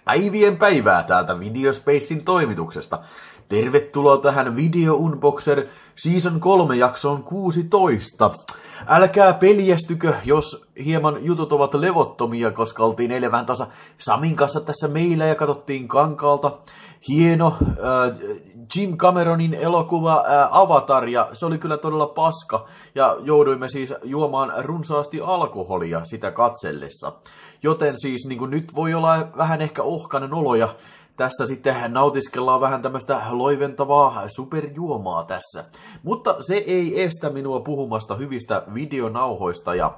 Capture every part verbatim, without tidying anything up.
Päivien päivää täältä Videospacein toimituksesta. Tervetuloa tähän Video Unboxer Season kolme jaksoon kuusitoista. Älkää peljästykö, jos hieman jutut ovat levottomia, koska oltiin eilen vähän tasa Samin kanssa tässä meillä ja katsottiin kankaalta hieno äh, Jim Cameronin elokuva äh, Avatar, ja se oli kyllä todella paska, ja jouduimme siis juomaan runsaasti alkoholia sitä katsellessa. Joten siis niin kuin nyt voi olla vähän ehkä ohkainen olo, ja tässä sitten nautiskellaan vähän tämmöistä loiventavaa superjuomaa tässä. Mutta se ei estä minua puhumasta hyvistä videonauhoista ja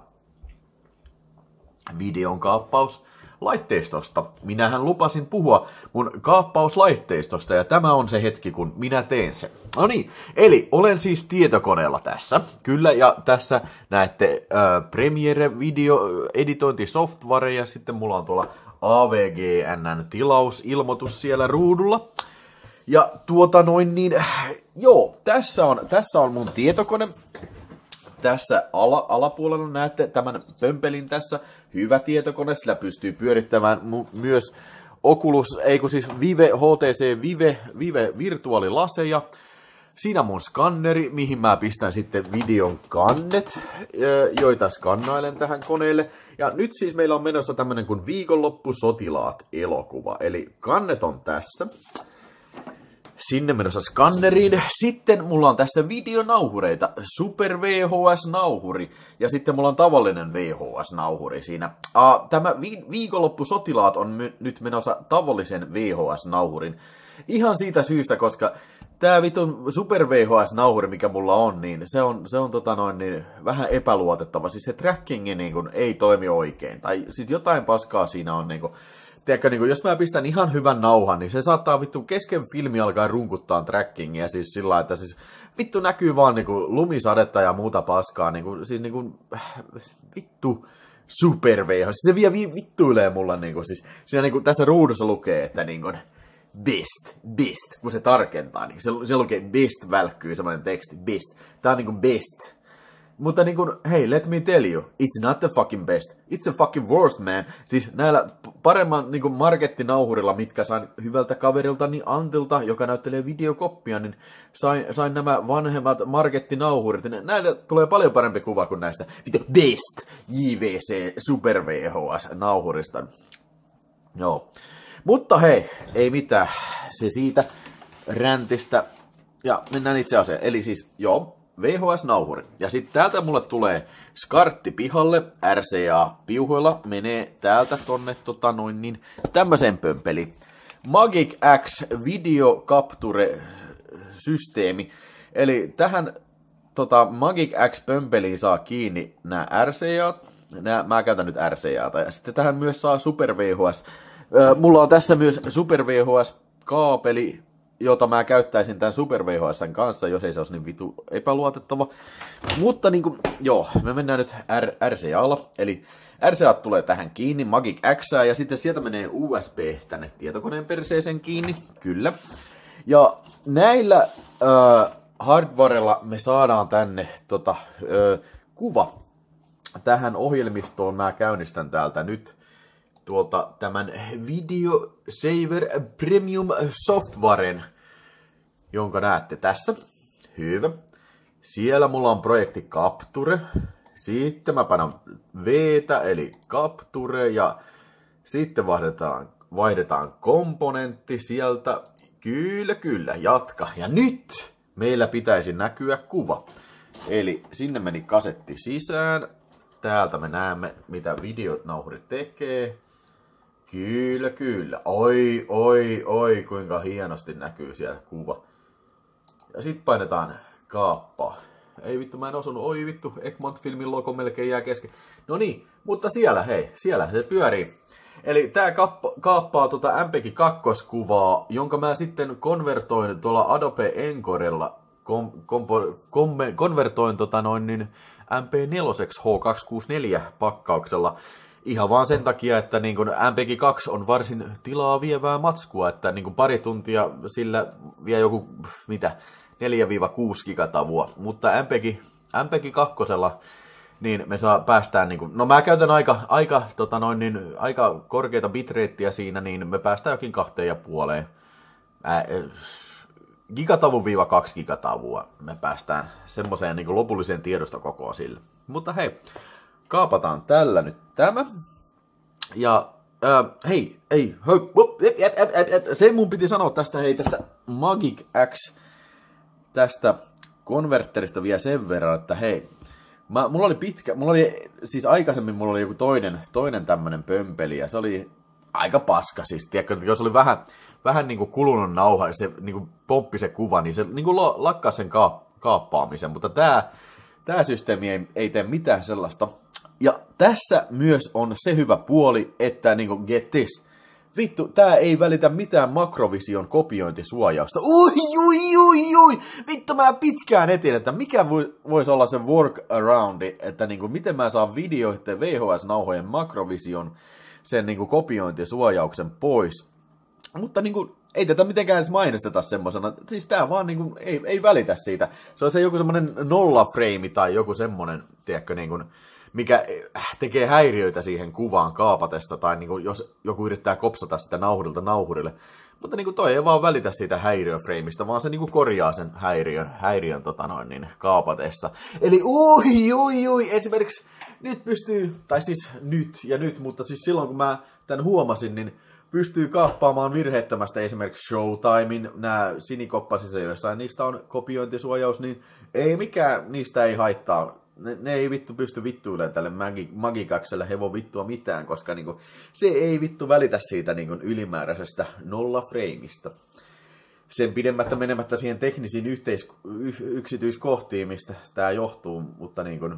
videon kaappauslaitteistosta. Minähän lupasin puhua mun kaappauslaitteistosta, ja tämä on se hetki, kun minä teen sen. No niin, eli olen siis tietokoneella tässä. Kyllä, ja tässä näette äh, Premiere Video Editointi Software, ja sitten mulla on tuolla A V G N:n tilausilmoitus siellä ruudulla. Ja tuota noin niin, joo, tässä on, tässä on mun tietokone. Tässä ala, alapuolella näette tämän pömpelin tässä. Hyvä tietokone, sillä pystyy pyörittämään myös Oculus, ei kun siis Vive, H T C Vive, Vive virtuaalilaseja. Siinä on mun skanneri, mihin mä pistän sitten videon kannet, joita skannailen tähän koneelle. Ja nyt siis meillä on menossa tämmönen kuin Viikonloppusotilaat-elokuva. Eli kannet on tässä. Sinne menossa skanneriin. Sitten mulla on tässä videonauhureita. Super V H S-nauhuri. Ja sitten mulla on tavallinen V H S-nauhuri siinä. Tämä vi- Viikonloppusotilaat on my- nyt menossa tavallisen V H S-nauhurin. Ihan siitä syystä, koska tää vitun Super V H S-nauhuri, mikä mulla on, niin se on, se on tota noin, niin vähän epäluotettava. Siis se trackingi niin kun, ei toimi oikein. Tai siis jotain paskaa siinä on. Niin kun, tiedätkö, niin kun, jos mä pistän ihan hyvän nauhan, niin se saattaa vittu kesken filmi alkaa runkuttaa trackingia. Siis sillä että siis vittu näkyy vaan niin kun, lumisadetta ja muuta paskaa. Niin kun, siis niin kun, vittu Super V H S. Siis se vie vittuilee mulla. Niin kun, siis, siinä niin kun, tässä ruudussa lukee, että niin kun, best, best, kun se tarkentaa, niin se, se lukee best välkkyy semmoinen teksti, best. Tää on niinku best. Mutta niinku, hei, let me tell you, it's not the fucking best, it's the fucking worst, man. Siis näillä paremman niinku markettinauhurilla, mitkä sain hyvältä kaveriltani Antilta, joka näyttelee videokoppia, niin sain, sain nämä vanhemmat markettinauhurit. Näillä tulee paljon parempi kuva kuin näistä vittu best J V C Super V H S-nauhurista. Joo. Mutta hei, ei mitään, se siitä räntistä, ja mennään itse asiaan, eli siis joo, V H S-nauhuri, ja sitten täältä mulle tulee skartti pihalle, R C A-piuhoilla, menee täältä tonne tota noin niin, tämmösen pömpeli, Magic X Video Capture-systeemi, eli tähän tota, Magic X-pömpeliin saa kiinni nämä R C A, nää, mä käytän nyt R C A:ta, ja sitten tähän myös saa Super V H S. Mulla on tässä myös Super V H S-kaapeli, jota mä käyttäisin tämän Super V H S:n kanssa, jos ei se olisi niin vitu epäluotettava. Mutta niinku, joo, me mennään nyt R- RCAlla. Eli R C A tulee tähän kiinni, Magic X, ja sitten sieltä menee U S B tänne tietokoneen perseeseen kiinni, kyllä. Ja näillä äh, hardwarella me saadaan tänne tota, äh, kuva tähän ohjelmistoon. Mä käynnistän täältä nyt tuolta tämän Video Saver Premium Softwaren, jonka näette tässä. Hyvä. Siellä mulla on projekti Capture. Sitten mä panan V:tä, eli Capture, ja sitten vaihdetaan, vaihdetaan komponentti sieltä. Kyllä, kyllä, jatka. Ja nyt meillä pitäisi näkyä kuva. Eli sinne meni kasetti sisään. Täältä me näemme, mitä videonauhuri tekee. Kyllä, kyllä. Oi, oi, oi, kuinka hienosti näkyy siellä kuva. Ja sit painetaan kaappaa. Ei vittu, mä en osunut. Oi vittu, Egmont-filmin logo melkein jää kesken. No niin, mutta siellä, hei, siellä se pyörii. Eli tää kaappa, kaappaa tuota M P G kaksi-kuvaa, jonka mä sitten konvertoin tuolla Adobe Encorella. Kom, kompo, kom, konvertoin tota noin niin M P neljä H kaksisataakuusikymmentäneljä pakkauksella. Ihan vaan sen takia, että niin kun M P G kaksi on varsin tilaa vievää matskua, että niin kun pari tuntia sillä vie joku, mitä, neljä kuusi gigatavua. Mutta M P G, M P G kaksi niin me saa päästään, niin kuin, no mä käytän aika, aika, tota noin, niin, aika korkeita bitreittiä siinä, niin me päästään jokin kahteen ja puoleen. Ää, gigatavun viiva kaksi gigatavua me päästään semmoiseen niin kuin lopulliseen tiedostokokoon sille. Mutta hei, kaapataan tällä nyt tämä. Ja äh, hei, ei, hö, op, ep, ep, ep, ep, se mun piti sanoa tästä, hei, tästä Magic X, tästä konverterista vielä sen verran, että hei, mä, mulla oli pitkä, mulla oli, siis aikaisemmin mulla oli joku toinen, toinen tämmönen pömpeli, ja se oli aika paska, siis, tiedätkö, jos oli vähän, vähän niinku kulunut nauha, ja se niinku pomppi se kuva, niin se niinku lakkaa sen kaappaamisen, mutta tää, tää systeemi ei, ei tee mitään sellaista. Ja tässä myös on se hyvä puoli, että niinku get this. Vittu, tää ei välitä mitään Makrovision kopiointisuojausta. Ui, ui, ui, ui. Vittu, mä pitkään etin, että mikä voisi olla se workaroundi, että niinku, miten mä saan videoiden V H S-nauhojen Makrovision sen niinku kopiointisuojauksen pois. Mutta niinku, ei tätä mitenkään edes mainosteta semmosena. Siis tää vaan niinku, ei, ei välitä siitä. Se on se joku semmonen nollaframe tai joku semmonen, tiedätkö, niinku, mikä tekee häiriöitä siihen kuvaan kaapatessa, tai niin kuin jos joku yrittää kopsata sitä nauhurilta nauhurille. Mutta niin kuin toi ei vaan välitä siitä häiriöfreimistä, vaan se niin kuin korjaa sen häiriön, häiriön tota noin, niin, kaapatessa. Eli ui, ui, ui, esimerkiksi nyt pystyy, tai siis nyt ja nyt, mutta siis silloin kun mä tämän huomasin, niin pystyy kaappaamaan virheettömästä esimerkiksi Showtimein, nämä sinikoppasissa jossain, niistä on kopiointisuojaus, niin ei mikään niistä ei haittaa. Ne, ne ei vittu pysty vittuilemaan tälle Magikakselle hevon vittua mitään, koska niinku, se ei vittu välitä siitä niinku, ylimääräisestä nollafreimista. Sen pidemmättä menemättä siihen teknisiin yhteis- y- yksityiskohtiin, mistä tämä johtuu, mutta niinku,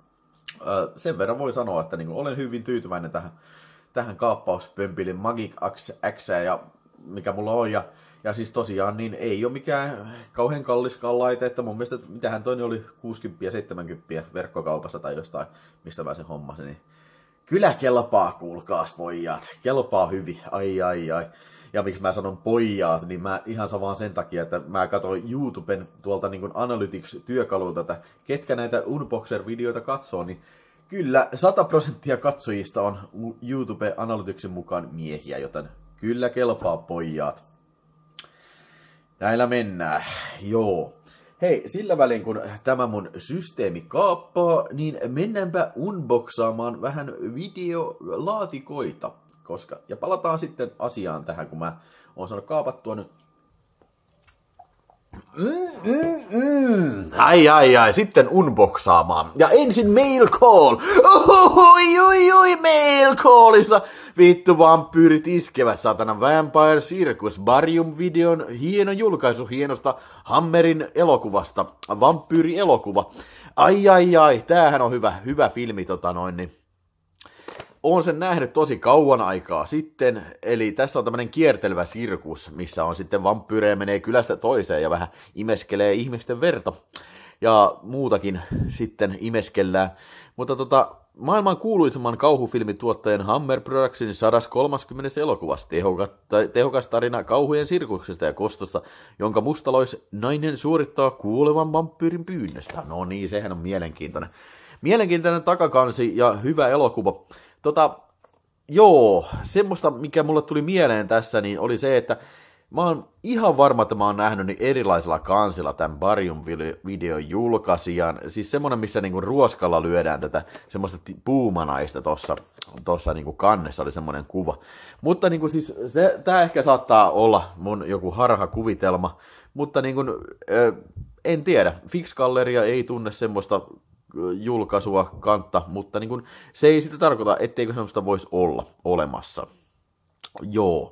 ö, sen verran voi sanoa, että niinku, olen hyvin tyytyväinen tähän, tähän kaappauspömpilin Magic X, ja mikä mulla on, ja Ja siis tosiaan niin ei ole mikään kauhean kalliskaan laite, että mun mielestä mitähän toinen oli kuusikymmentä seitsemänkymmentä verkkokaupassa tai jostain, mistä mä sen hommasin. Niin kyllä kelpaa, kuulkaas pojat, kelpaa hyvin, ai ai ai. Ja miksi mä sanon pojat, niin mä ihan vaan sen takia, että mä katsoin YouTuben tuolta niin kuin Analytics-työkalulta, että ketkä näitä Unboxer-videoita katsoo, niin kyllä sata prosenttia katsojista on YouTube Analyticsin mukaan miehiä, joten kyllä kelpaa pojat. Näillä mennään, joo. Hei, sillä välin kun tämä mun systeemi kaappaa, niin mennäänpä unboxaamaan vähän videolaatikoita. Koska, ja palataan sitten asiaan tähän, kun mä oon saanut kaapattua nyt. Mm, mm, mm. Ai, ai, ai, sitten unboxaamaan. Ja ensin mail call. Oi, oi, oi, mail callissa. Vittu vampyyrit iskevät, satana. Vampire Circus, Barium-videon hieno julkaisu hienosta Hammerin elokuvasta. Vampyyri-elokuva. Ai, ai, ai, tämähän on hyvä, hyvä filmi, tota noin, niin. Oon sen nähnyt tosi kauan aikaa sitten, eli tässä on tämmönen kiertelevä sirkus, missä on sitten vampyyrejä menee kylästä toiseen ja vähän imeskelee ihmisten verta. Ja muutakin sitten imeskellään. Mutta tota, maailman kuuluisimman kauhufilmituottajan Hammer Productionsin sata kolmekymmentä elokuvasta tehokas, tehokas tarina kauhujen sirkuksesta ja kostosta, jonka mustalois nainen suorittaa kuolevan vampyyrin pyynnöstä. No niin, sehän on mielenkiintoinen. Mielenkiintoinen takakansi ja hyvä elokuva. Tota, joo, semmoista, mikä mulle tuli mieleen tässä, niin oli se, että mä oon ihan varma, että mä oon nähnyt niin erilaisilla kansilla tämän Barium-videon julkaisijan. Siis semmoinen, missä niinku ruoskalla lyödään tätä semmoista puumanaista tossa, tossa niinku kannessa oli semmoinen kuva. Mutta niinku siis se, tää ehkä saattaa olla mun joku harhakuvitelma, mutta niinku, ö, en tiedä. Fix-galleria ei tunne semmoista julkaisua kantta, mutta niin kuin, se ei sitä tarkoita, etteikö semmoista voisi olla olemassa. Joo.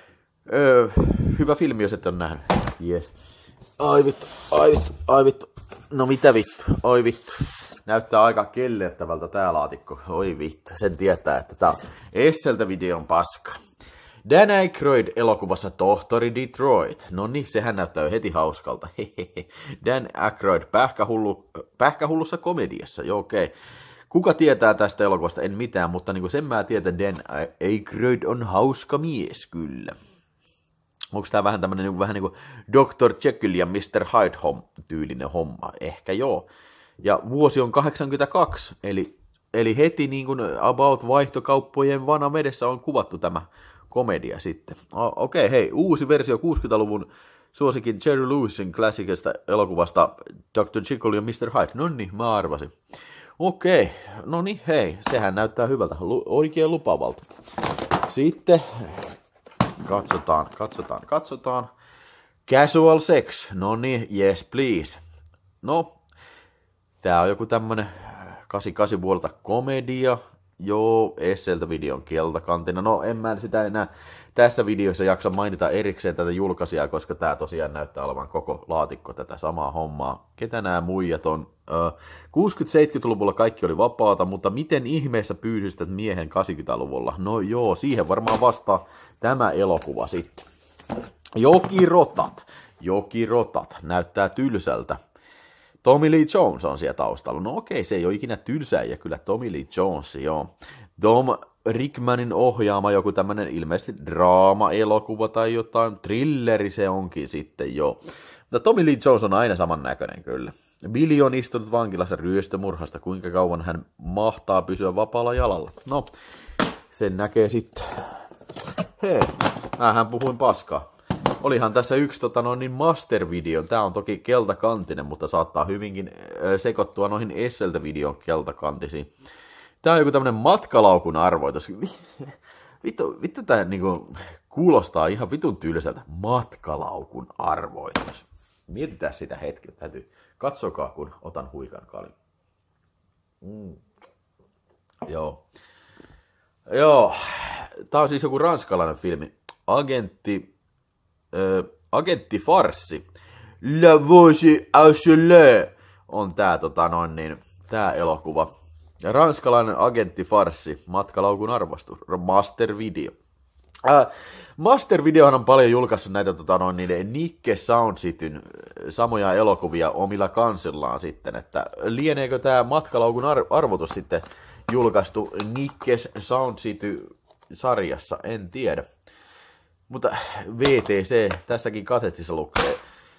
Öö, hyvä filmi, jos et ole nähnyt. Yes. Ai vittu, ai vittu, ai vittu. No mitä vittu, oi vittu. Näyttää aika kellertävältä tää laatikko. Oi vittu, sen tietää, että tää on Esseltä videon paska. Dan Aykroyd elokuvassa Tohtori Detroit. No niin, sehän näyttää jo heti hauskalta. Dan Aykroyd pähkähullu, pähkähullussa komediassa, joo okei. Okay. Kuka tietää tästä elokuvasta? En mitään, mutta niin kuin sen mä tiedän, Dan Aykroyd on hauska mies, kyllä. Onko tää vähän tämmönen niin vähän niin kuin doktor Jekyll ja mister Hyde -tyylinen homma? Ehkä joo. Ja vuosi on kahdeksankymmentäkaksi, eli, eli heti niin kuin about vaihtokauppojen vanavedessä on kuvattu tämä komedia sitten. Okei, okay, hei, uusi versio kuusikymmentäluvun suosikin Jerry Lewisin klassikista elokuvasta doktor Jekyll ja mister Hyde. No niin, mä arvasin. Okei, okay, no niin, hei, sehän näyttää hyvältä, Lu- oikein lupaavalta. Sitten katsotaan, katsotaan, katsotaan. Casual Sex, no niin, yes please. No, tää on joku tämmönen kahdeksankymmentäkahdeksan vuodelta komedia. Joo, Esseltä videon keltakantina. No, en mä sitä enää tässä videossa jaksa mainita erikseen tätä julkaisijaa, koska tää tosiaan näyttää olevan koko laatikko tätä samaa hommaa. Ketä nämä muijat on? kuusikymmentä-seitsemänkymmentäluvulla kaikki oli vapaata, mutta miten ihmeessä pyydystät miehen kahdeksankymmentäluvulla? No joo, siihen varmaan vastaa tämä elokuva sitten. Jokirotat. Jokirotat. Näyttää tylsältä. Tommy Lee Jones on siellä taustalla. No okei, se ei ole ikinä tylsäjä, kyllä Tommy Lee Jones, joo. Tom Rickmanin ohjaama joku tämmönen ilmeisesti draama-elokuva tai jotain. Thrilleri se onkin sitten, joo. Mutta Tommy Lee Jones on aina samannäköinen kyllä. Billy on istunut vankilassa ryöstömurhasta, kuinka kauan hän mahtaa pysyä vapaalla jalalla. No, sen näkee sitten. Hei, mähän puhuin paskaa. Olihan tässä yksi tota, no, niin master-video. Tää on toki keltakantinen, mutta saattaa hyvinkin äh, sekoittua noihin Esseltä-videon keltakantisiin. Tää on joku tämmönen matkalaukun arvoitus. Vittu, vittu tää niinku kuulostaa ihan vitun tylsältä. Matkalaukun arvoitus. Mietitään sitä hetki. Täytyy katsokaa, kun otan huikan kalin. Mm. Joo. Joo. Tää on siis joku ranskalainen filmi. Agentti... Äh, agenttifarssi. La Voice Aucheleur on tää, tota, noin, niin, tää elokuva. Ja ranskalainen agenttifarssi, matkalaukun arvostus, Master Video. Äh, Master Videohan on paljon julkaissut näitä tota, noin, niin, Nikke Soundcityn samoja elokuvia omilla kansillaan sitten, että lieneekö tää matkalaukun ar- arvotus sitten julkaistu Nikkes Soundcity-sarjassa, en tiedä. Mutta V T C tässäkin kasetissa lukee.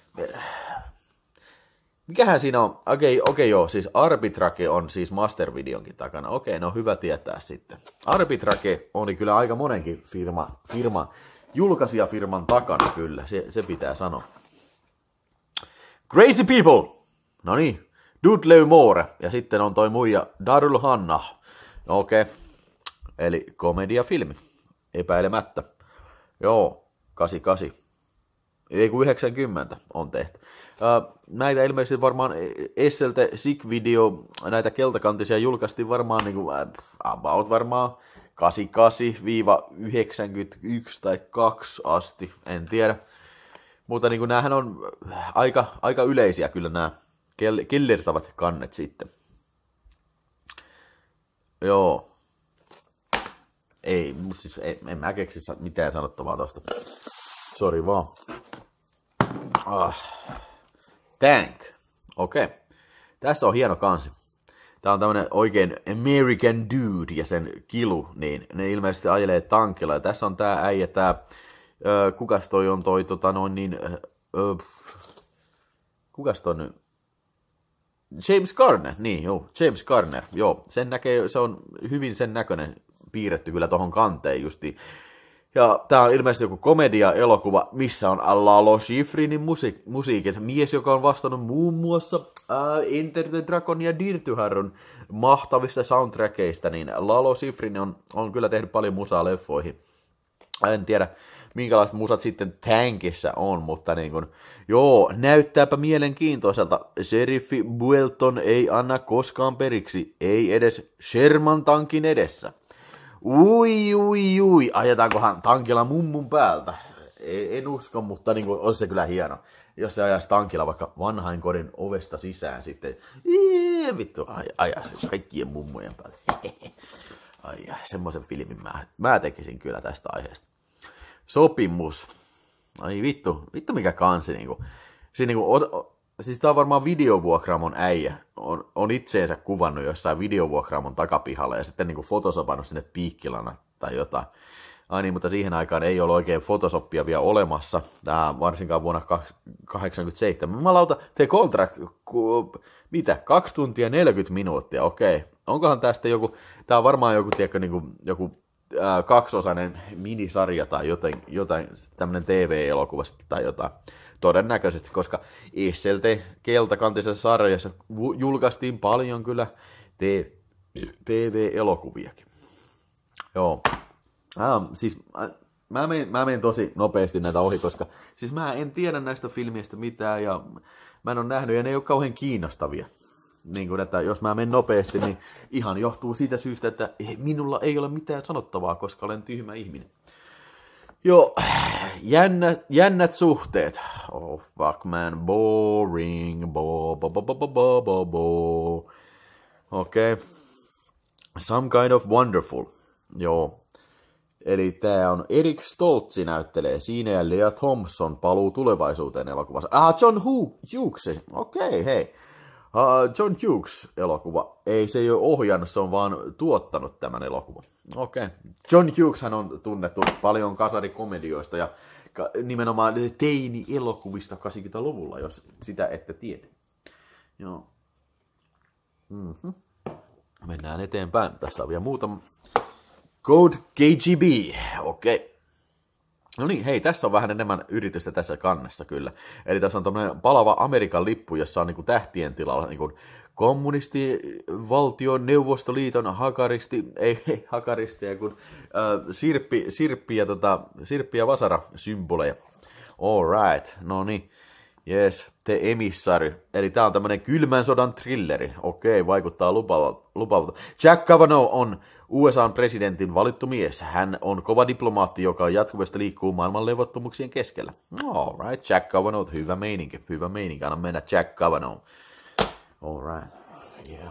Mikähän siinä on? Okei, okay, okay, joo, siis Arbitrake on siis Master Videonkin takana. Okei, okay, no hyvä tietää sitten. Arbitrake oli kyllä aika monenkin firma, firma julkaisijafirman takana kyllä, se, se pitää sanoa. Crazy People! No niin, Dudley Moore. Ja sitten on toi muija Darryl Hannah. Okei, okay. Eli komediafilmi, epäilemättä. Joo, kahdeksankymmentäkahdeksan. Ei kun yhdeksänkymmentä on tehty. Uh, näitä ilmeisesti varmaan Esseltä Sick Video, näitä keltakantisia julkaistiin varmaan niin kuin, about varmaan kahdeksankymmentäkahdeksan yhdeksänkymmentäyksi tai kaksi asti, en tiedä. Mutta niin kuin, näähän on aika, aika yleisiä kyllä nämä kellertävät kannet sitten. Joo. Ei, siis en, en mä keksi mitään sanottavaa tosta. Sori vaan. Ah. Tank. Okei. Okay. Tässä on hieno kansi. Tää on tämmönen oikein American dude ja sen kilu, niin ne ilmeisesti ajelee tankilla. Ja tässä on tää äijä, tää, ö, kukas toi on toi, tota noin niin, ö, kukas toi nyt? James Garner, niin joo, James Garner, joo. Sen näkee, se on hyvin sen näköinen piirretty kyllä tohon kanteen justiin. Ja tää on ilmeisesti joku komedia-elokuva, missä on Lalo Schifrinin musiik- musiikit. Mies, joka on vastannut muun muassa äh, Enter the Dragon ja Dirty Harryn mahtavista soundtrackeista, niin Lalo Schifrin on, on kyllä tehnyt paljon musaa leffoihin. En tiedä, minkälaiset musat sitten Tankissä on, mutta niin kun, joo, näyttääpä mielenkiintoiselta. Seriffi Buelton ei anna koskaan periksi, ei edes Sherman tankin edessä. Ui, ui, ui, ajetaankohan tankilla mummun päältä? En usko, mutta niin kuin, olisi se kyllä hieno. Jos se ajaisi tankilla vaikka vanhainkodin ovesta sisään sitten. Ii, vittu, aj, ajaisi kaikkien mummojen päältä. Ai, semmoisen filmin mä, mä tekisin kyllä tästä aiheesta. Sopimus. Ai vittu, vittu mikä kansi. Niin kuin, siis, niin kuin, siis tää on varmaan videovuokraamon äijä. On, on itseensä kuvannut jossain videovuokraamon takapihalla ja sitten niin kuin fotosopannut sinne piikkilana tai jotain. Ai niin, mutta siihen aikaan ei ole oikein Photoshopia vielä olemassa, Tää, varsinkaan vuonna kahdeksankymmentäseitsemän. Mä lauta, The Contract, ku, mitä, kaksi tuntia neljäkymmentä minuuttia, okei. Onkohan tästä joku, tää on varmaan joku, tiedätkö, niin kuin, joku ää, kaksiosainen minisarja tai jotain, jotain tämmönen T V-elokuva tai jotain. Todennäköisesti, koska S L T keltakantisessa sarjassa julkaistiin paljon kyllä T V-elokuviakin. Joo. Ah, siis mä menen, mä menen tosi nopeasti näitä ohi, koska siis mä en tiedä näistä filmistä mitään ja mä en ole nähnyt ja ne ei ole kauhean kiinnostavia. Niin kuin, että jos mä menen nopeasti, niin ihan johtuu siitä syystä, että minulla ei ole mitään sanottavaa, koska olen tyhmä ihminen. Joo, jännät, jännät suhteet. Oh, fuck man, boring, bo, bo, bo, bo, bo, bo, bo, bo. Okei. Okay. Some kind of wonderful. Joo. Eli tää on Erik Stoltz näyttelee siinä ja Lea Thompson paluu tulevaisuuteen elokuvassa. Ah, John Hughes. Okei, okay, hei. Uh, John Hughes elokuva. Ei se ei ole ohjannut, se on vaan tuottanut tämän elokuvan. Okei. Okay. John Hughes hän on tunnettu paljon kasarikomedioista ja nimenomaan teini-elokuvista kahdeksankymmentäluvulla, jos sitä ette tiedä. Joo. Mm-hmm. Mennään eteenpäin. Tässä on vielä muutama. Code K G B. Okei. Okay. No niin, hei, tässä on vähän enemmän yritystä tässä kannessa kyllä. Eli tässä on tämmöinen palava Amerikan lippu, jossa on niin kuin tähtien tilalla niin kuin kommunisti, valtion, neuvostoliiton, hakaristi, ei, ei hakaristeja, kun äh, sirppi, sirppi, ja, tota, sirppi ja vasara symboleja. All right, no niin. Yes, The Emissary. Eli tää on tämmönen kylmän sodan thrilleri. Okei, vaikuttaa lupaavalta. Jack Kavanaugh on U S A:n presidentin valittu mies. Hän on kova diplomaatti, joka jatkuvasti liikkuu maailman levottomuuksien keskellä. All right, Jack Kavanaugh, hyvä meininki, hyvä meininki. Anna mennä Jack Kavanaugh. All right, yeah.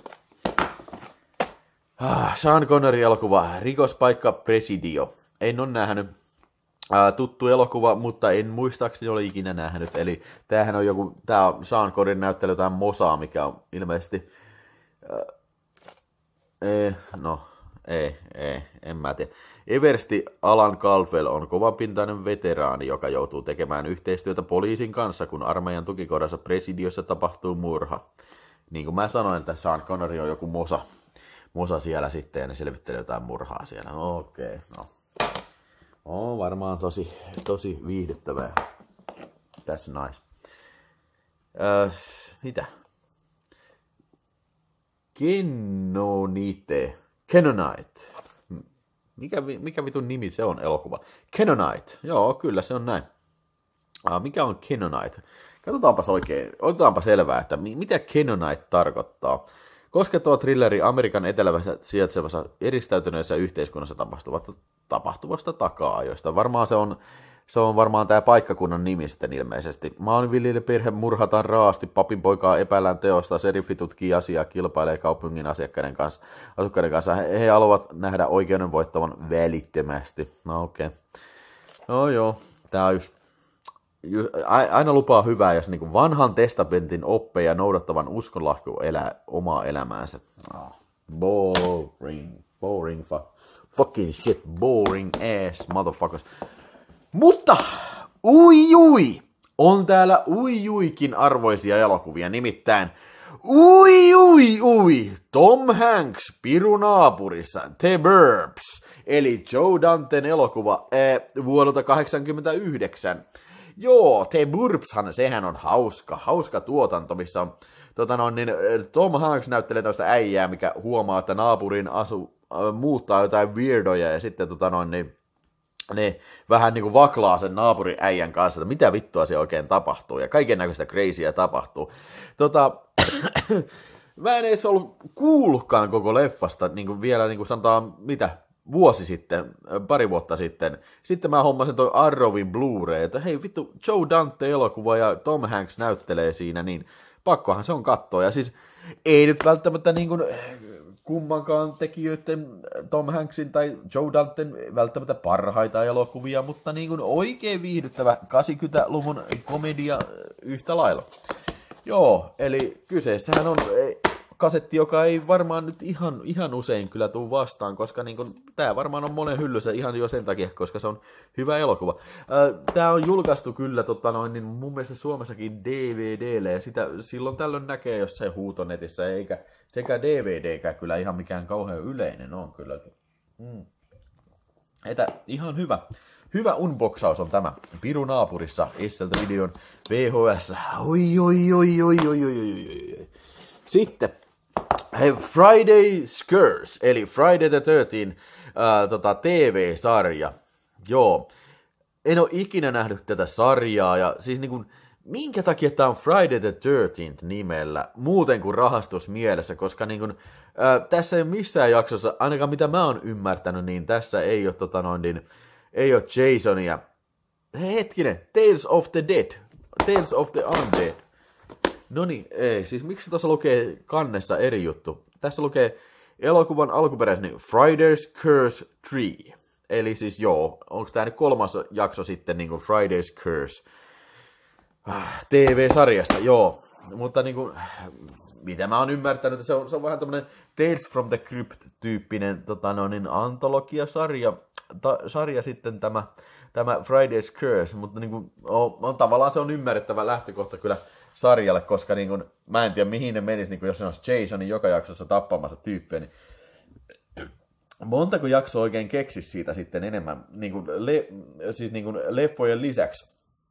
Ah, Sean Connery elokuva, Rikospaikka Presidio. En ole nähnyt. Uh, tuttu elokuva, mutta en muistaakseni ole ikinä nähnyt. Eli tämähän on joku, tää on Sean Connery näyttely jotain Mosaa, mikä on ilmeisesti, uh, ei, no, ei, ei, en mä tiedä. Eversti Alan Caldwell on kovanpintainen veteraani, joka joutuu tekemään yhteistyötä poliisin kanssa, kun armeijan tukikohdassa Presidiossa tapahtuu murha. Niin kuin mä sanoin, että Sean Connery on joku Mosa, Mosa siellä sitten ja ne selvittelee jotain murhaa siellä. Okei, okay, no. On varmaan tosi, tosi viihdyttävää. That's nice. Äh, mitä? Kenonite. Kenonite. Mikä, mikä vitun nimi se on elokuva? Kenonite. Joo, kyllä se on näin. Ah, mikä on Kenonite? Katsotaanpas oikein, otetaanpa selvää, että mitä Kenonite tarkoittaa. Koskettava thrilleri Amerikan etelävässä sijaitsevassa eristäytyneessä yhteiskunnassa tapahtuvasta, tapahtuvasta taka-ajoista. Varmaan se on, se on varmaan tämä paikkakunnan nimi sitten ilmeisesti. Maanviljelijäperhe murhataan raasti, papin poikaa epäillään teosta, seriffi tutkii asiaa, kilpailee kaupungin asiakkaiden kanssa, asukkaiden kanssa. He, he haluavat nähdä oikeuden voittavan välittömästi. No okei. Okay. No joo, tää on just... Aina lupaa hyvää, jos niin vanhan testamentin oppeja noudattavan uskonlahko elää omaa elämäänsä. Oh, boring, boring, fuck, fucking shit, boring ass motherfuckers. Mutta, ui ui, on täällä ui uikin arvoisia elokuvia, nimittäin ui ui ui, Tom Hanks pirunaapurissa, The Burbs, eli Joe Danten elokuva äh, vuodelta kahdeksankymmentäyhdeksän. Joo, The Burbshan, sehän on hauska, hauska tuotanto, missä on, tota noin, niin Tom Hanks näyttelee tällaista äijää, mikä huomaa, että naapurin asu, äh, muuttaa jotain weirdoja, ja sitten tota noin, niin, ne vähän niin kuin vaklaa sen naapurin äijän kanssa, että mitä vittua se oikein tapahtuu, ja kaiken näköistä crazyä tapahtuu. Tota, mä en edes ollut kuullutkaan koko leffasta, niin kuin vielä niin kuin sanotaan, mitä, vuosi sitten, pari vuotta sitten. Sitten mä hommasin toi Arrowin Blu-ray, että hei vittu, Joe Dante-elokuva ja Tom Hanks näyttelee siinä, niin pakkohan se on katsoa. Ja siis ei nyt välttämättä niin kuin kummankaan tekijöiden, Tom Hanksin tai Joe Danten, välttämättä parhaita elokuvia, mutta niin kuin oikein viihdyttävä kahdeksankymmentäluvun komedia yhtä lailla. Joo, eli kyseessähän on kasetti, joka ei varmaan nyt ihan, ihan usein kyllä tuu vastaan, koska niin kun, tää varmaan on monen hyllyssä ihan jo sen takia, koska se on hyvä elokuva. Tää on julkaistu kyllä tota noin, niin mun mielestä Suomessakin D V D:lle, ja sitä silloin tällöin näkee jossain huutonetissä, eikä sekä D V D:kään kyllä ihan mikään kauhean yleinen on kyllä. Mm. Että ihan hyvä. Hyvä unboxaus on tämä. Piru naapurissa Esseltä videon V H S. Oi, oi, oi, oi, oi, oi, oi, oi. Sitten hey, Friday Scurs, eli Friday the thirteenth äh, tota, T V-sarja. Joo, en ole ikinä nähnyt tätä sarjaa, ja siis niin kuin, minkä takia tämä on Friday the thirteenth nimellä, muuten kuin rahastusmielessä, koska niin kuin, äh, tässä ei ole missään jaksossa, ainakaan mitä mä oon ymmärtänyt, niin tässä ei ole, tota noin, niin, ei ole Jasonia. Hetkinen, Tales of the Dead, Tales of the Undead. Noniin, ei, siis miksi tuossa lukee kannessa eri juttu? Tässä lukee elokuvan alkuperäisen niin Friday's Curse kolme. Eli siis joo, onko tämä nyt kolmas jakso sitten niin kuin Friday's Curse T V-sarjasta, joo. Mutta niin kuin, mitä mä oon ymmärtänyt, se on, se on vähän tämmönen Tales from the Crypt-tyyppinen tota, no, niin, antologia-sarja ta, sarja sitten tämä, tämä Friday's Curse, mutta niin kuin, on, on, tavallaan se on ymmärrettävä lähtökohta kyllä sarjalle, koska niin kuin, mä en tiedä mihin ne menisi, niin kuin, jos se olisi Jasonin joka jaksossa tappamassa tyyppejä, niin montako jaksoa oikein keksisi siitä sitten enemmän, niin kuin, le, siis niin kuin leffojen lisäksi.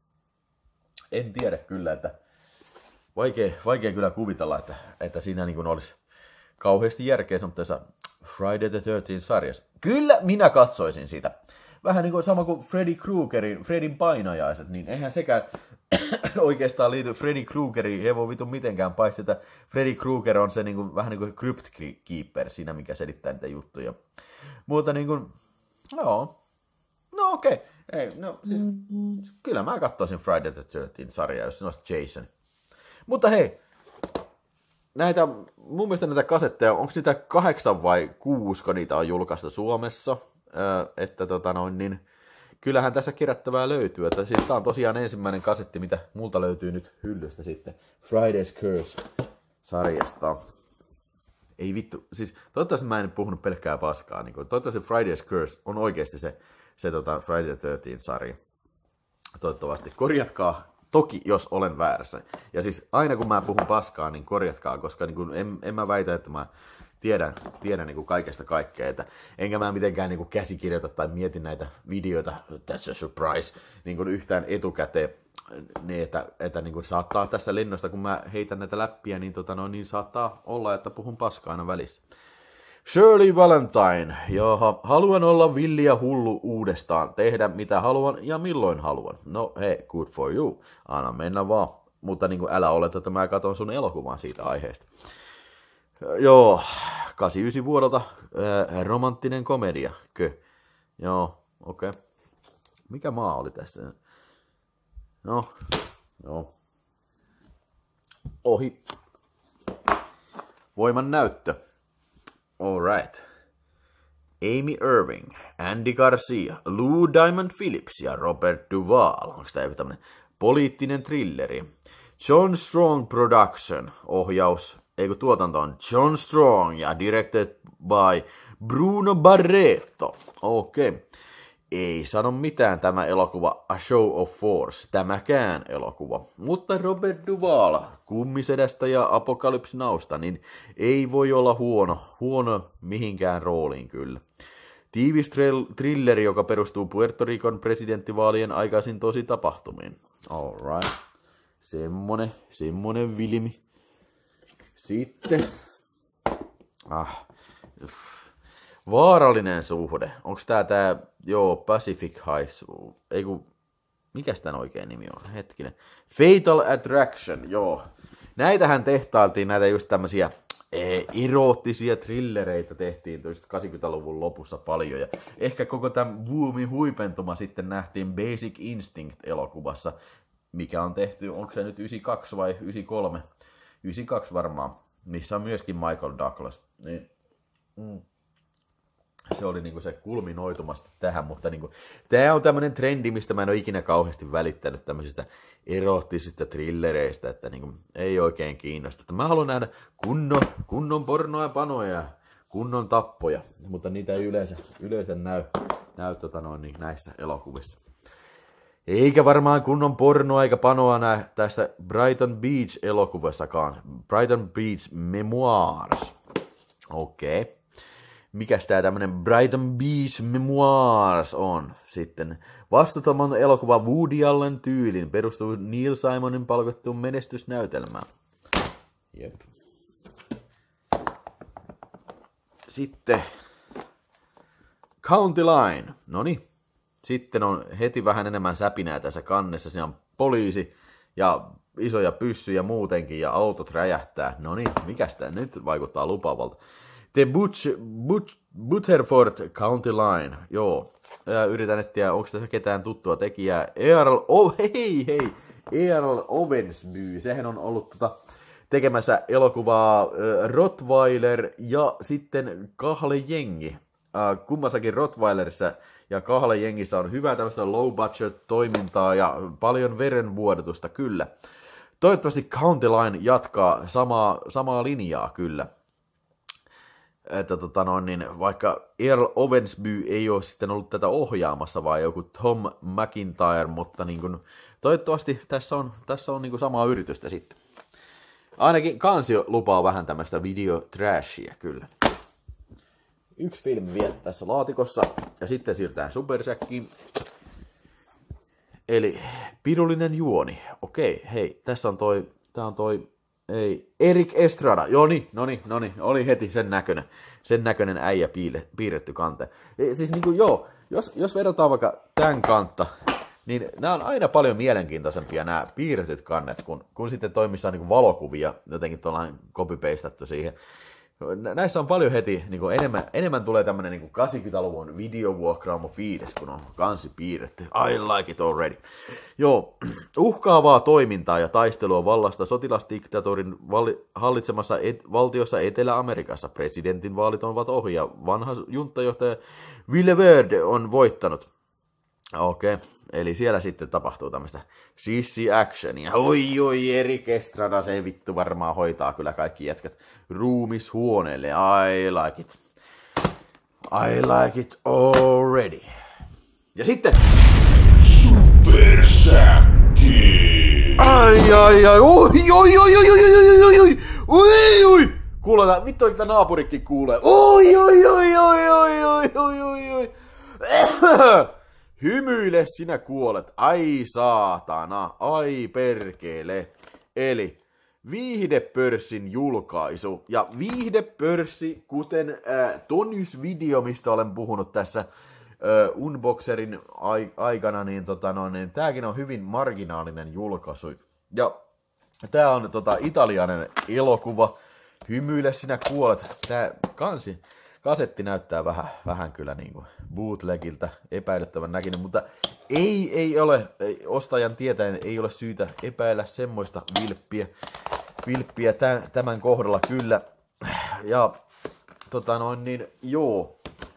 En tiedä kyllä, että vaikea, vaikea kyllä kuvitella, että, että siinä niin kuin olisi kauheasti järkeä semmoisessa Friday the thirteenth-sarjassa. Kyllä minä katsoisin sitä. Vähän niin kuin sama kuin Freddy Kruegerin, Freddyn painajaiset, niin eihän sekään oikeastaan liity Freddy Kruegeriin, ei voi vitu mitenkään, paitsi että Freddy Krueger on se niin kuin, vähän niin kuin Crypt Keeper siinä, mikä selittää niitä juttuja. Mutta niin kuin, joo, no okei, okay. Ei, no siis, kyllä mä katsoisin Friday the thirteenth-sarjaa, jos se olisi Jason. Mutta hei, näitä, mun mielestä näitä kasetteja, onko niitä kahdeksan vai kuusi, kun niitä on julkaistu Suomessa? Öö, että tota noin, niin kyllähän tässä kerättävää löytyy. Että siis tää on tosiaan ensimmäinen kasetti, mitä multa löytyy nyt hyllystä sitten Friday's Curse-sarjasta. Ei vittu, siis toivottavasti mä en puhunut pelkkää paskaa. Niin toivottavasti Friday's Curse on oikeasti se, se tota Friday the thirteenth-sarja. Toivottavasti. Korjatkaa toki, jos olen väärässä. Ja siis aina kun mä puhun paskaa, niin korjatkaa, koska niin kuin en, en mä väitä, että mä tiedän, tiedän niin kuin kaikesta kaikkea. Että enkä mä mitenkään niin kuin käsikirjoita tai mietin näitä videoita, that's a surprise, niin kuin yhtään etukäteen. Niin, että, että niin kuin saattaa tässä lennosta, kun mä heitän näitä läppiä, niin, tota, no, niin saattaa olla, että puhun paskaa aina välissä. Shirley Valentine. Jaha, haluan olla villi ja hullu uudestaan. Tehdä mitä haluan ja milloin haluan. No hei, good for you. Anna mennä vaan. Mutta niin kuin älä oleta, että mä katson sun elokuvan siitä aiheesta. Joo, kahdeksankymmentäyhdeksän vuodelta äh, romanttinen komedia. Kö? Joo, okei. Okay. Mikä maa oli tässä? No, joo. Ohi. Voiman näyttö. Alright. Amy Irving, Andy Garcia, Lou Diamond Phillips ja Robert Duvall. Onko tämä joku tämmönen poliittinen thrilleri? John Strong Production, ohjaus, eikö tuotanto on John Strong ja directed by Bruno Barreto. Okei. Okay. Ei sano mitään tämä elokuva A Show of Force, tämäkään elokuva. Mutta Robert Duvall, Kummisedästä ja Apocalypse Nowsta, niin ei voi olla huono, huono mihinkään rooliin kyllä. Tiivis thrilleri, joka perustuu Puerto Ricon presidenttivaalien aikaisin tosi tapahtumiin. Alright. Semmonen, semmonen vilmi. Sitten. Ah. Vaarallinen suhde. Onks tää tää, joo, Pacific Heights, ei kun, mikäs tän oikein nimi on, hetkinen. Fatal Attraction, joo. Näitähän tehtailtiin, näitä just tämmösiä ee, eroottisia thrillereitä tehtiin just kahdeksankymmentäluvun lopussa paljon. Ja ehkä koko tämän boomin huipentuma sitten nähtiin Basic Instinct-elokuvassa, mikä on tehty, onko se nyt yhdeksänkymmentäkaksi vai yhdeksänkymmentäkolme? yhdeksänkymmentäkaksi varmaan, missä on myöskin Michael Douglas. Niin. Mm. se oli niinku se kulminoitumasta tähän, mutta niinku, tää on tämmönen trendi, mistä mä en ole ikinä kauheasti välittänyt tämmöisistä erottisista thrillereistä, että niinku, ei oikein kiinnosta. Että mä haluan nähdä kunnon, kunnon pornoa ja panoja ja kunnon tappoja, mutta niitä ei yleensä, yleensä näy, näy tota noin, niin näissä elokuvissa. Eikä varmaan kunnon pornoa eikä panoa näe tästä Brighton Beach-elokuvassakaan. Brighton Beach Memoirs. Okei. Okay. Mikäs tää tämmönen Brighton Beach Memoirs on sitten? Vastuuton elokuva Woody Allen tyylin perustuu Neil Simonin palkattuun menestysnäytelmään. Jep. Sitten County Line. Noniin. Sitten on heti vähän enemmän säpinää tässä kannessa. Siinä on poliisi ja isoja pyssyjä muutenkin ja autot räjähtää. No niin, mikäs tää nyt vaikuttaa lupaavalta? The Butch, Butch, Butterford County Line. Joo. Ja yritän etsiä, onko tässä ketään tuttua tekijää. Earl, oh, hei hei, Earl Owensby. Sehän on ollut tota, tekemässä elokuvaa äh, Rottweiler ja sitten Kahle Jengi. Äh, kummassakin Rottweilerissa ja Kahle Jengissä on hyvää tämmöistä low budget toimintaa ja paljon verenvuodotusta kyllä. Toivottavasti County Line jatkaa samaa, samaa linjaa kyllä. Että tota noin, niin vaikka Earl Owensby ei ole sitten ollut tätä ohjaamassa, vaan joku Tom McIntyre, mutta niin kuin, toivottavasti tässä on, tässä on niin kuin samaa yritystä sitten. Ainakin kansio lupaa vähän tämmöistä videotrashia kyllä. Yksi filmi vielä tässä laatikossa ja sitten siirrytään Supersäkkiin. Eli Pirullinen juoni. Okei, hei, tässä on toi, tää on toi, ei, Erik Estrada. Joo niin, noni, noni, oli heti sen näköinen, sen näköinen äijä piile, piirretty kanteen. E, siis niinku joo, jos, jos verrataan vaikka tämän kantta, niin nämä on aina paljon mielenkiintoisempia nämä piirretyt kannet, kun, kun sitten toimissaan niinku valokuvia, jotenkin tuollainen copy-pastattu siihen. Näissä on paljon heti, niin kuin enemmän, enemmän tulee tämmönen niin kuin kahdeksankymmentäluvun videovuokraamo fiilis, kun on kansi piirretty. I like it already. Joo, uhkaavaa toimintaa ja taistelua vallasta sotilasdiktatuurin vali- hallitsemassa et- valtiossa Etelä-Amerikassa. Presidentin vaalit ovat ohi ja vanha junttajohtaja Villaverde on voittanut. Okei, okay. Eli siellä sitten tapahtuu tämmöistä sissi-actionia. Oi, oi, Erik Estrada, se vittu varmaan hoitaa kyllä kaikki jätkät ruumishuoneelle. I like it. I like it already. Ja sitten Supersäkki! Ai, ai, ai, oi, oi, oi, oi, oi, oi, oi, oi, oi, oi, kuuletaan, vittu oikein naapurikin kuulee. Oi, oi, oi, oi, oi, oi, oi, oi, oi. Hymyile, sinä kuolet. Ai saatana, ai perkele. Eli Viihdepörssin julkaisu. Ja Viihdepörssi, kuten äh, Tonys-video, mistä olen puhunut tässä äh, Unboxerin ai- aikana, niin, tota, no, niin tääkin on hyvin marginaalinen julkaisu. Ja tää on tota, italialainen elokuva. Hymyile, sinä kuolet. Tää kansi. Kasetti näyttää vähän, vähän kyllä niin kuin bootlegiltä, epäilyttävän näköinen, mutta ei, ei ole, ei, ostajan tietäen ei ole syytä epäillä semmoista vilppiä, vilppiä tämän, tämän kohdalla kyllä. Ja tota noin niin, joo.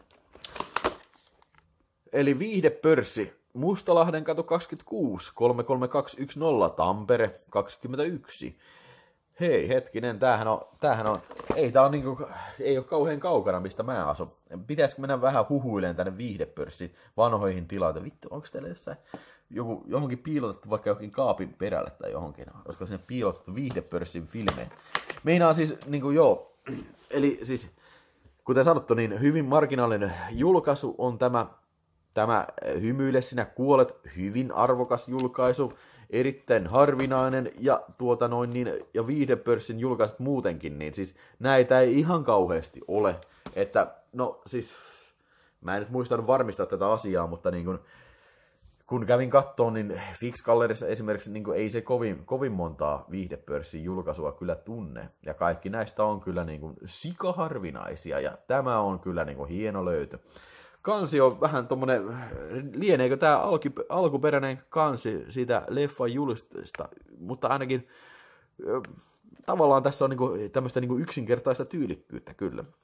Eli Viihdepörssi, Mustalahden katu kaksikymmentäkuusi, kolme kolme kaksi yksi nolla, Tampere kaksikymmentäyksi. Hei, hetkinen, tämähän on, tämähän on, ei tää on niinku, ei ole kauhean kaukana, mistä mä asun. Pitäisikö mennä vähän huhuileen tänne Viihdepörssin vanhoihin tiloihin? Vittu, onko teillä jossain joku, johonkin piilotettu vaikka johonkin kaapin perälle tai johonkin? Olisiko sinne piilotettu Viihdepörssin filmeen? Meinaa siis, niinku joo, eli siis, kuten sanottu, niin hyvin marginaalinen julkaisu on tämä, tämä Hymyile, sinä kuolet, hyvin arvokas julkaisu. Erittäin harvinainen ja, tuota noin, niin, ja Viihdepörssin julkaisut muutenkin, niin siis näitä ei ihan kauheasti ole. Että, no siis, mä en nyt muistanut varmistaa tätä asiaa, mutta niin kun, kun kävin kattoon, niin Fix-gallerissa esimerkiksi niin kun ei se kovin, kovin montaa Viihdepörssin julkaisua kyllä tunne. Ja kaikki näistä on kyllä niin kun sikaharvinaisia, ja tämä on kyllä niin kun hieno löytö. Kansi on vähän tommonen, lieneekö tää alki, alkuperäinen kansi siitä leffan julistista, mutta ainakin tavallaan tässä on niinku tämmöistä niinku yksinkertaista tyylikkyyttä kyllä.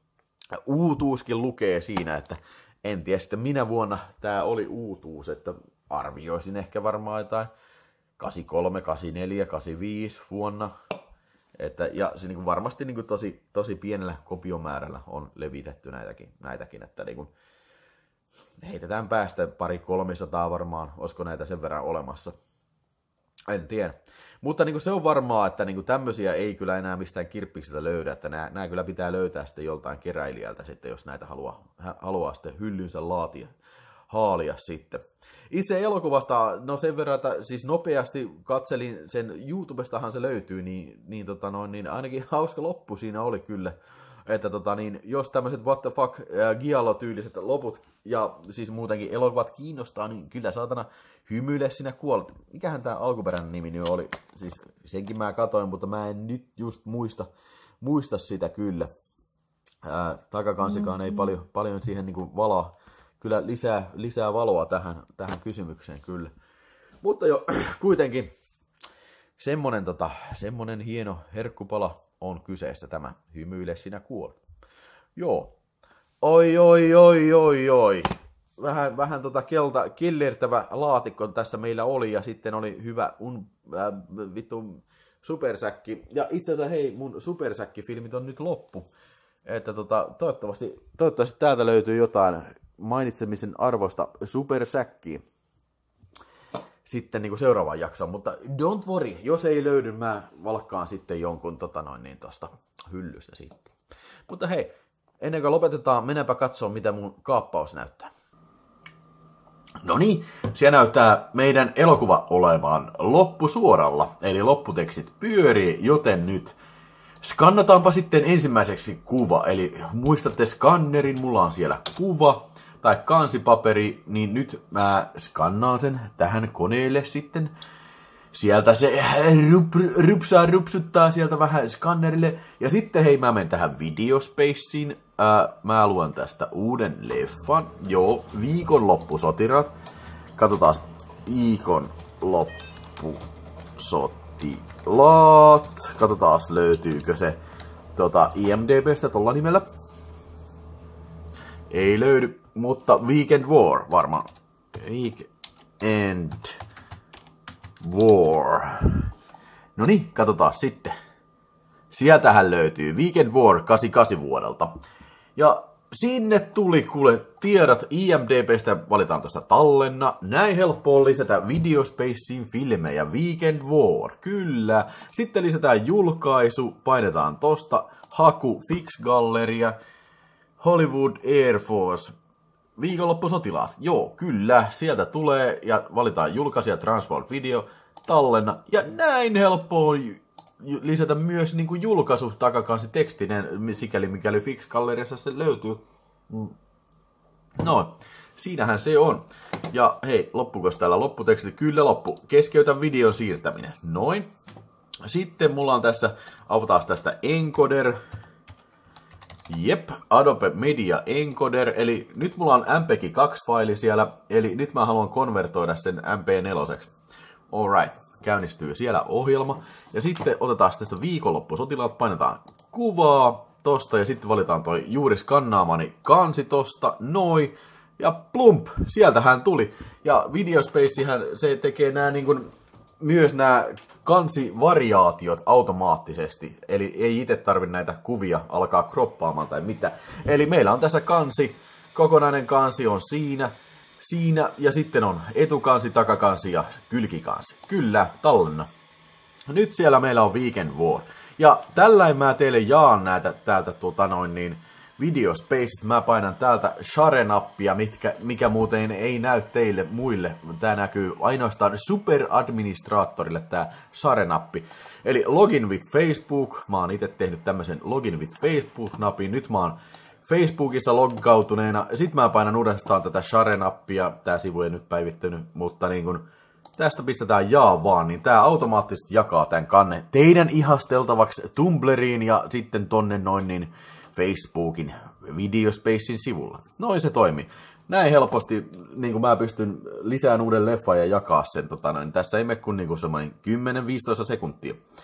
uutuuskin lukee siinä, että en tiedä sitten minä vuonna tämä oli uutuus, että arvioisin ehkä varmaan jotain kahdeksankymmentäkolme, kahdeksankymmentäneljä, kahdeksankymmentäviisi vuonna. Että, ja se niin varmasti niin tosi, tosi pienellä kopiomäärällä on levitetty näitäkin, näitäkin että niin heitetään päästä pari kolmesataa varmaan, olisiko näitä sen verran olemassa. En tiedä. Mutta niin se on varmaa, että niin tämmöisiä ei kyllä enää mistään kirppikseltä löydä, että nämä, nämä kyllä pitää löytää sitten joltain keräilijältä sitten, jos näitä haluaa, haluaa sitten hyllynsä laatia, haalia sitten. Itse elokuvasta, no sen verran, että siis nopeasti katselin sen, YouTubestahan se löytyy, niin, niin, tota noin, niin ainakin hauska loppu siinä oli kyllä. Että tota niin, jos tämmöiset what the fuck äh, Giallo-tyyliset loput ja siis muutenkin elokuvat kiinnostaa, niin kyllä saatana hymyile sinä kuolet. Mikähän tää alkuperäinen nimi nyt oli? Siis senkin mä katoin, mutta mä en nyt just muista, muista sitä kyllä. Äh, takakansikaan ei paljon, paljon siihen niinku valaa. Kyllä lisää, lisää valoa tähän, tähän kysymykseen kyllä. Mutta jo kuitenkin semmonen, tota, semmonen hieno herkkupala on kyseessä tämä hymyile sinä kuolet. Joo. Oi, oi, oi, oi, oi. Vähän, vähän tota kelta, killertävä laatikko tässä meillä oli ja sitten oli hyvä un, äh, vittu supersäkki. Ja itse asiassa hei, mun supersäkkifilmit on nyt loppu. Että tota, toivottavasti, toivottavasti täältä löytyy jotain mainitsemisen arvoista supersäkkiä sitten niin kuin seuraavaan jaksoon, mutta don't worry, jos ei löydy, mä valkkaan sitten jonkun tota noin niin tosta hyllystä sitten. Mutta hei, ennen kuin lopetetaan, mennäänpä katsoa, mitä mun kaappaus näyttää. No niin, siellä näyttää meidän elokuva olevan loppusuoralla, eli lopputekstit pyörii, joten nyt skannataanpa sitten ensimmäiseksi kuva, eli muistatte skannerin, mulla on siellä kuva tai kansipaperi, niin nyt mä skannaan sen tähän koneelle sitten. Sieltä se rup, rupsaa rupsuttaa sieltä vähän skannerille. Ja sitten hei, mä menen tähän videospaceen. Ää, mä luon tästä uuden leffan. Joo, viikonloppusotirat. Katsotaan viikonloppusotilaat. Katsotaan löytyykö se tota, I M D B:stä tolla nimellä. Ei löydy, mutta Weekend War varmaan. Weekend War. No niin, katsotaan sitten. Sieltähän löytyy Weekend War kahdeksankymmentäkahdeksan vuodelta. Ja sinne tuli kuule tiedot I M D B:stä, valitaan tuosta tallenna. Näin helppo on lisätä Videospaceen filmejä. Weekend War, kyllä. Sitten lisätään julkaisu, painetaan tosta. Haku, Fix Galleria. Hollywood Air Force. Viikonloppusotilaat. Joo, kyllä. Sieltä tulee ja valitaan julkaisija, Transport Video, tallenna. Ja näin helppo on lisätä myös niin kuin julkaisu takakansi tekstinen, sikäli mikäli Fix Galleriassa se löytyy. No, siinähän se on. Ja hei, loppuko täällä lopputeksti? Kyllä loppu. Keskeytä videon siirtäminen. Noin. Sitten mulla on tässä, avataan tästä Encoder. Jep, Adobe Media Encoder, eli nyt mulla on M P G kaksi-faili siellä, eli nyt mä haluan konvertoida sen M P neljä. Alright, käynnistyy siellä ohjelma, ja sitten otetaan tästä viikonloppusotilaat, painetaan kuvaa tosta, ja sitten valitaan toi juuri skannaamani kansi tosta, noi, ja plump, sieltähän tuli. Ja Videospacehän se tekee nää niin kuin myös nämä kansivariaatiot automaattisesti, eli ei itse tarvitse näitä kuvia alkaa kroppaamaan tai mitä. Eli meillä on tässä kansi, kokonainen kansi on siinä, siinä ja sitten on etukansi, takakansi ja kylkikansi. Kyllä, tallenna. Nyt siellä meillä on Weekend War. Ja tällä mä teille jaan näitä täältä tuota noin niin Videospacet. Mä painan täältä Share-nappia, mikä, mikä muuten ei näy teille muille. Tää näkyy ainoastaan superadministraattorille tää Share-nappi. Eli Login with Facebook. Mä oon itse tehnyt tämmösen Login with Facebook-napin. Nyt mä oon Facebookissa loggautuneena. Sitten mä painan uudestaan tätä Share-nappia. Tää sivu ei nyt päivittynyt, mutta niin kun tästä pistetään jaa vaan, niin tää automaattisesti jakaa tämän kannen teidän ihasteltavaksi Tumblriin ja sitten tonne noin niin Facebookin Videospacein sivulla. Noin se toimii. Näin helposti niin kuin mä pystyn lisään uuden leffan ja jakaa sen. Tota, niin tässä ei mene kuin, niin kuin semmoinen kymmenen viisitoista sekuntia.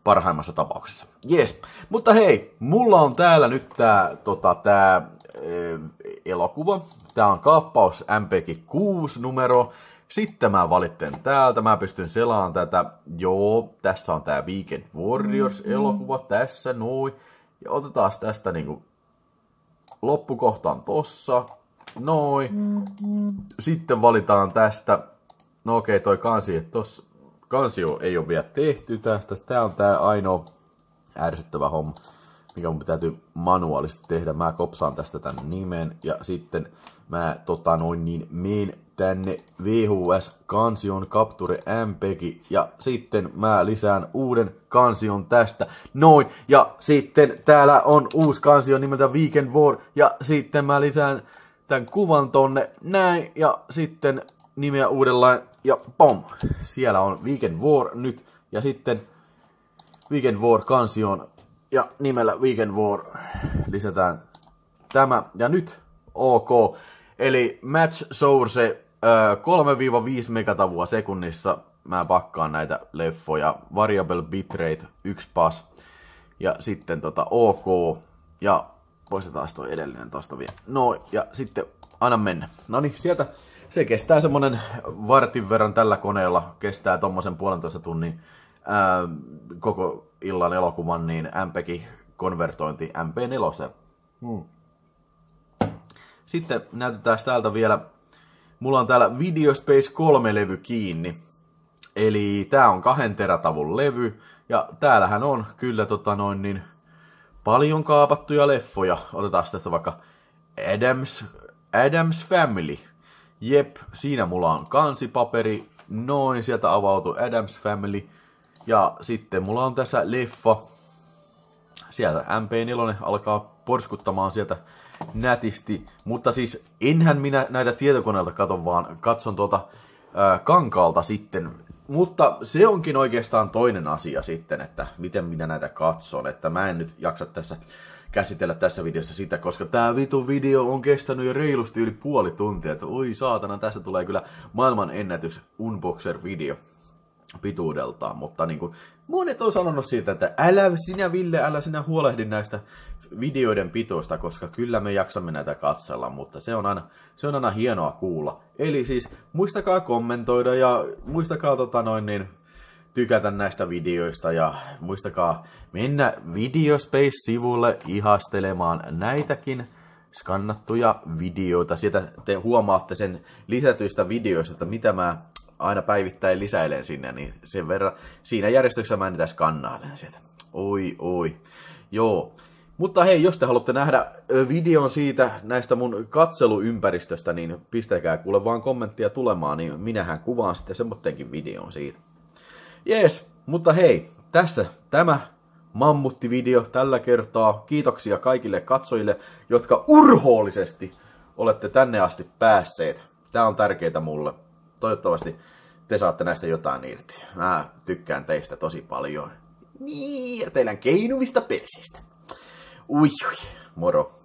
parhaimmassa tapauksessa. Jes, mutta hei, mulla on täällä nyt tää, tota, tää e, elokuva. Tää on kaappaus M P G kuusi numero. Sitten mä valitten täältä, mä pystyn selaan tätä. Joo, tässä on tää Weekend Warriors-elokuva, tässä, noin. Ja otetaan tästä niinku loppukohtaan tossa, noin. Sitten valitaan tästä, no okei toi kansi, että tossa kansio ei ole vielä tehty tästä. Tää on tää ainoa ärsyttävä homma, mikä mun täytyy manuaalisesti tehdä. Mä kopsaan tästä tän nimen ja sitten mä tota noin niin meen tänne V H S-kansion Capture M P G ja sitten mä lisään uuden kansion tästä, noin, ja sitten täällä on uusi kansio nimeltä Weekend War ja sitten mä lisään tän kuvan tonne, näin, ja sitten nimeä uudelleen ja pom, siellä on Weekend War nyt ja sitten Weekend War kansioon ja nimellä Weekend War lisätään tämä ja nyt ok. Eli match source kolme viisi megatavua sekunnissa. Mä pakkaan näitä leffoja. Variable bitrate yksi pas. Ja sitten tota OK. Ja poistetaan toi edellinen tosta vielä. No ja sitten anna mennä. Noniin, sieltä se kestää semmonen vartin verran tällä koneella. Kestää tommosen puolentoista tunnin ää, koko illan elokuvan niin M P G-konvertointi M P neljä. Hmm. Sitten näytetään täältä vielä, mulla on täällä Video Space kolme levy kiinni. Eli tää on kahden terätavun levy. Ja täällähän on kyllä tota noin niin paljon kaapattuja leffoja. Otetaan tästä vaikka Adams, Adams Family. Jep, siinä mulla on kansipaperi. Noin, sieltä avautui Adams Family. Ja sitten mulla on tässä leffa. Sieltä M P neljä alkaa porskuttamaan sieltä nätisti, mutta siis enhän minä näitä tietokoneelta katon, vaan katson tuolta ää, kankaalta sitten. Mutta se onkin oikeastaan toinen asia sitten, että miten minä näitä katson, että mä en nyt jaksa tässä käsitellä tässä videossa sitä, koska tää vitun video on kestänyt jo reilusti yli puoli tuntia, että oi saatana, tässä tulee kyllä maailman ennätys Unboxer-video pituudeltaan, mutta niin kuin monet on sanonut siitä, että älä sinä Ville, älä sinä huolehdi näistä videoiden pitoista, koska kyllä me jaksamme näitä katsella, mutta se on aina, se on aina hienoa kuulla. Eli siis muistakaa kommentoida ja muistakaa tota noin niin, tykätä näistä videoista ja muistakaa mennä Videospace-sivulle ihastelemaan näitäkin skannattuja videoita. Sieltä te huomaatte sen lisätyistä videoista, että mitä mä aina päivittäin lisäilen sinne, niin sen verran siinä järjestyksessä mä niitä skannailen sieltä. Oi, oi. Joo. Mutta hei, jos te haluatte nähdä videon siitä näistä mun katseluympäristöstä, niin pistäkää kuule vaan kommenttia tulemaan, niin minähän kuvaan sitten semmoittenkin videon siitä. Jees, mutta hei, tässä tämä mammuttivideo tällä kertaa. Kiitoksia kaikille katsojille, jotka urhoollisesti olette tänne asti päässeet. Tää on tärkeää mulle. Toivottavasti te saatte näistä jotain irti. Mä tykkään teistä tosi paljon. Niin, ja teidän keinuvista persistä. Ui, ui, moro.